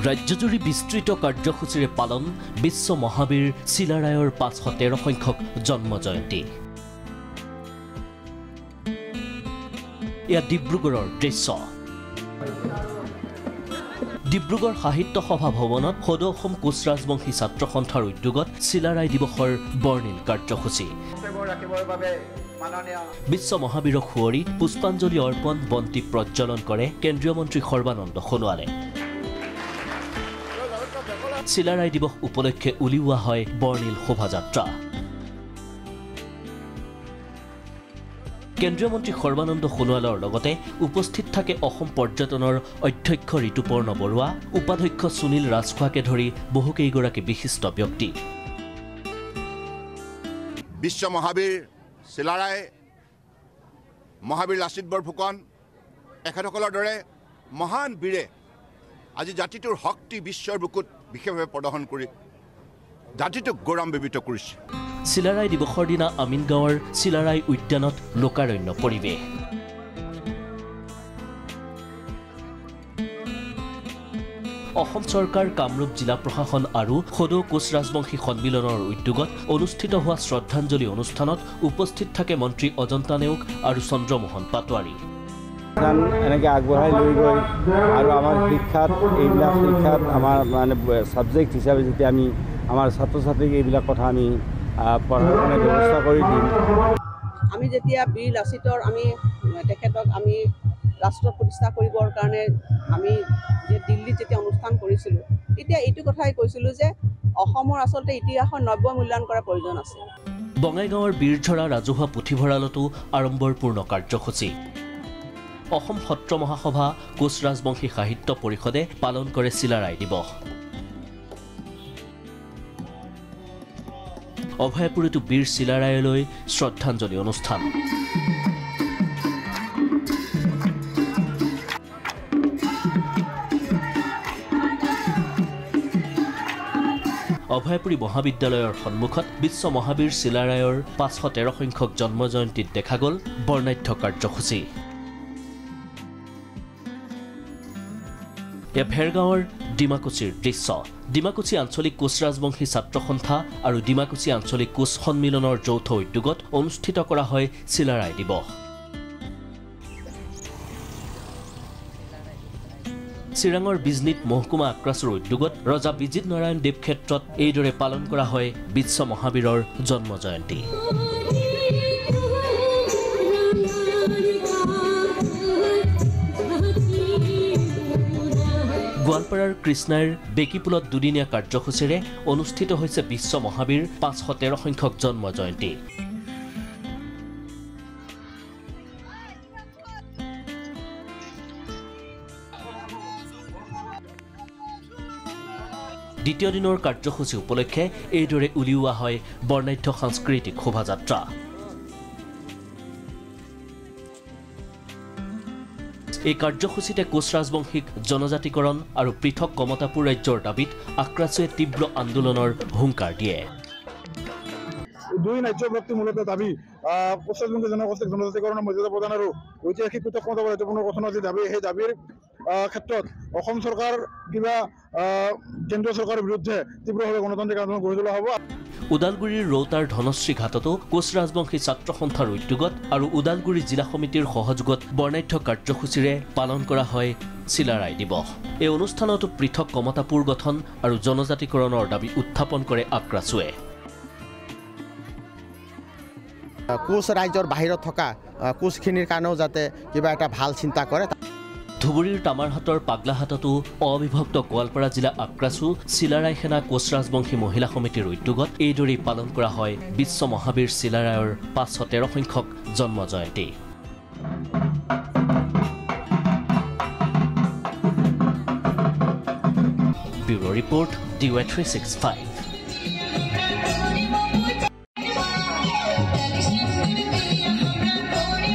ৰাজ্যজুৰি বিস্তৃত কাৰ্যসূচীৰে পালন বিশ্ব মহাবীৰ চিলাৰায়ৰ 513 সংখ্যক জন্ম জয়ন্তী। এয়া ডিব্ৰুগড়ৰ দৃশ্য। ডিব্ৰুগড় সাহিত্য সভা ভৱনত সদৌ অসম কোচ ৰাজবংশী ছাত্ৰ সন্থাৰ উদ্যোগত চিলাৰায় দিৱসৰ বৰ্ণিল কাৰ্যসূচী। বিশ্ব মহাবীৰক সুঁৱৰি পুষ্পাঞ্জলি অৰ্পণ বন্তি প্ৰজ্বলন কৰে কেন্দ্ৰীয় মন্ত্ৰী সৰ্বানন্দ সোণোৱালে। চিলাৰায় দিৱস উপলক্ষে উলিওৱা হয় বৰ্ণিল শোভাযাত্ৰা। কেন্দ্ৰীয় মন্ত্ৰী সৰ্বানন্দ সোণোৱালৰ লগতে উপস্থিত থাকে অসম পৰ্যটনৰ অধ্যক্ষ ঋতুপৰ্ণ বৰুৱা, উপাধ্যক্ষ সুনীল ৰাজখোৱাকে ধৰি বহুকেইগৰাকী বিশিষ্ট ব্যক্তি। বিশ্ব মহাবীৰ চিলাৰায়, মহাবীৰ লাচিত বৰফুকন এখেতসকলৰ দৰে মহান বীৰে আজি জাতিটোৰ শক্তি বিশ্বৰ বুকুত বিশেষভাৱে প্ৰদৰ্শন কৰি জাতিটোক গৌৰৱান্বিত কৰিছে। চিলাৰায় দিৱসৰ দিনা আমিনগাঁৱৰ চিলাৰায় উদ্যানত লোকাৰণ্য পৰিৱেশ। অসম চৰকাৰ, কামৰূপ জিলা প্ৰশাসন আৰু সদৌ কোচ ৰাজবংশী সন্মিলনৰ উদ্যোগত অনুষ্ঠিত হোৱা শ্ৰদ্ধাঞ্জলি অনুষ্ঠানত উপস্থিত থাকে মন্ত্ৰী অজন্তা নেওগ আৰু চন্দ্ৰমোহন পাটোৱাৰী। এনেকৈ আগবঢ়াই লৈ গৈ আৰু আমাৰ শিক্ষাত আমাৰ মানে ছাবজেক্ট হিচাপে যেতিয়া আমি আমাৰ ছাত্ৰ ছাত্ৰীক এইবিলাক কথা আমি পঢ়াৰ কাৰণে ব্যৱস্থা কৰি দিম। আমি যেতিয়া বীৰ লাচিতৰ তেখেতক আমি ৰাষ্ট্ৰ প্ৰতিষ্ঠা কৰিবৰ কাৰণে আমি যে দিল্লীত যেতিয়া অনুষ্ঠান কৰিছিলোঁ, তেতিয়া এইটো কথাই কৈছিলোঁ যে অসমৰ আচলতে ইতিহাসৰ নব্য মূল্যায়ন কৰাৰ প্ৰয়োজন আছে। বঙাইগাঁৱৰ বীৰঝৰা ৰাজহুৱা পুথিভঁৰালতো আড়ম্বৰপূৰ্ণ কাৰ্যসূচী। অসম সত্ৰ মহাসভা, কোচ ৰাজবংশী সাহিত্য পৰিষদে পালন কৰে চিলাৰায় দিৱস। অভয়পুৰীতো বীৰ চিলাৰায়লৈ শ্ৰদ্ধাঞ্জলি অনুষ্ঠান। অভয়পুৰী মহাবিদ্যালয়ৰ সন্মুখত বিশ্ব মহাবীৰ চিলাৰায়ৰ 513 সংখ্যক জন্ম জয়ন্তীত দেখা গ'ল বৰ্ণাঢ্য কাৰ্যসূচী। এয়া ভেৰগাঁৱৰ ডিমাকুছিৰ দৃশ্য। ডিমাকুছি আঞ্চলিক কোচ ৰাজবংশী ছাত্ৰ সন্থা আৰু ডিমাকুছি আঞ্চলিক কোচ সন্মিলনৰ যৌথ উদ্যোগত অনুষ্ঠিত কৰা হয় চিলাৰায় দিৱস। চিৰাঙৰ বিজনীত মহকুমা আক্ৰাছৰ উদ্যোগত ৰজা বিজিত নাৰায়ণ দেৱ ক্ষেত্ৰত এইদৰে পালন কৰা হয় বিশ্ব মহাবীৰৰ জন্ম জয়ন্তী। গোৱালপাৰাৰ কৃষ্ণাইৰ বেকিপুলত দুদিনীয়া কাৰ্যসূচীৰে অনুষ্ঠিত হৈছে বিশ্ব মহাবীৰ 513 সংখ্যক জন্ম জয়ন্তী। দ্বিতীয় দিনৰ কাৰ্যসূচী উপলক্ষে এইদৰে উলিওৱা হয় বৰ্ণাঢ্য সাংস্কৃতিক শোভাযাত্ৰা। এই কাৰ্যসূচীতে কোচ ৰাজবংশীক জনজাতিকৰণ আৰু পৃথক কমতাপুৰ ৰাজ্যৰ দাবীত আক্ৰাছুৱে তীব্ৰ আন্দোলনৰ হুংকাৰ দিয়ে। দুই ৰাজ্যব্যাপী মূলত দাবী কোচ ৰাজবংশী জনগোষ্ঠীক জনজাতিকৰণৰ মৰ্যাদা প্ৰদান আৰু ঐতিহাসিক পৃথক কমতাপুৰ ৰাজ্য পুনৰ্গঠনৰ যি দাবী, সেই দাবীৰ ক্ষেত্ৰত অসম চৰকাৰ কিবা কেন্দ্ৰীয় চৰকাৰৰ বিৰুদ্ধে তীব্ৰভাৱে গণতান্ত্ৰিক আন্দোলন গঢ়ি তোলা হ'ব। ওদালগুৰিৰ ৰৌতাৰ ধনশ্ৰী ঘাটতো কোচ ৰাজবংশী ছাত্ৰ সন্থাৰ উদ্যোগত আৰু ওদালগুৰি জিলা সমিতিৰ সহযোগত বৰ্ণাঢ্য কাৰ্যসূচীৰে পালন কৰা হয় চিলাৰায় দিৱস। এই অনুষ্ঠানতো পৃথক কমতাপুৰ গঠন আৰু জনজাতিকৰণৰ দাবী উত্থাপন কৰে আক্ৰাছুৱে। কোচ ৰাজ্যৰ বাহিৰত থকা কোচখিনিৰ কাৰণেও যাতে কিবা এটা ভাল চিন্তা কৰে। ধুবুৰীৰ তামাৰহাটৰ পাগলাহাটতো অবিভক্ত গোৱালপাৰা জিলা আক্ৰাছু চিলাৰায় সেনা কোচ ৰাজবংশী মহিলা সমিতিৰ উদ্যোগত এইদৰেই পালন কৰা হয় বিশ্ব মহাবীৰ চিলাৰায়ৰ 513 সংখ্যক জন্ম জয়ন্তী। Bureau report DY365।